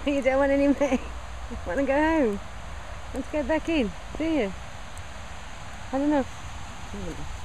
You don't want any meat? You want to go home? Want to go back in? Do you? I don't know.